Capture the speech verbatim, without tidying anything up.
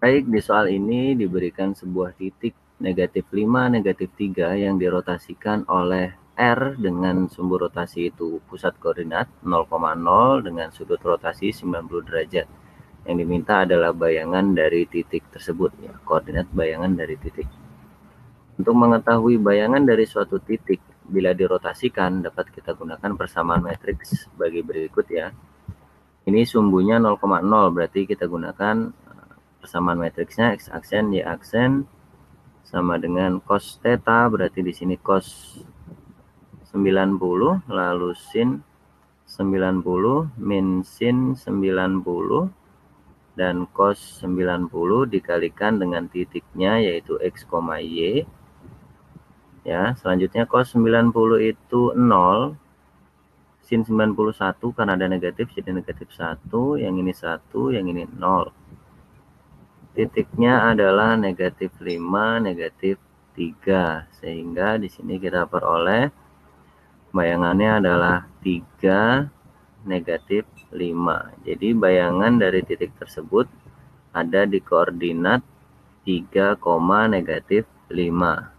Baik, di soal ini diberikan sebuah titik negatif lima, negatif tiga yang dirotasikan oleh R dengan sumbu rotasi itu pusat koordinat nol koma nol dengan sudut rotasi sembilan puluh derajat. Yang diminta adalah bayangan dari titik tersebut, ya, koordinat bayangan dari titik. Untuk mengetahui bayangan dari suatu titik bila dirotasikan, dapat kita gunakan persamaan matriks bagi berikut, ya. Ini sumbunya nol koma nol, berarti kita gunakan persamaan matriksnya X aksen, Y aksen sama dengan cos theta, berarti di sini cos sembilan puluh, lalu sin sembilan puluh, min sin sembilan puluh, dan cos sembilan puluh dikalikan dengan titiknya yaitu X, Y. Ya, selanjutnya cos sembilan puluh itu nol, sin sembilan puluh satu karena ada negatif jadi negatif satu, yang ini satu, yang ini nol. Titiknya adalah negatif lima, negatif tiga, sehingga di sini kita peroleh bayangannya adalah tiga, negatif lima. Jadi bayangan dari titik tersebut ada di koordinat tiga, negatif lima.